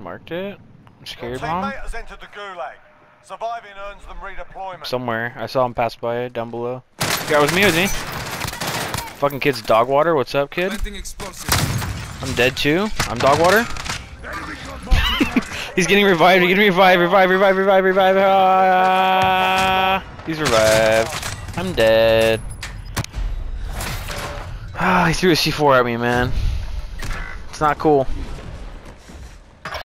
marked it. Your Scary bomb? teammate has entered the gulag. Surviving earns them redeployment. Somewhere. I saw him pass by it down below. Yeah, it was me, Fucking kid's dog water. What's up, kid? I'm dead too. I'm dog water. He's getting revived. He's getting revived. Revive. Ah, he's revived. I'm dead. Ah, he threw a C4 at me, man. It's not cool.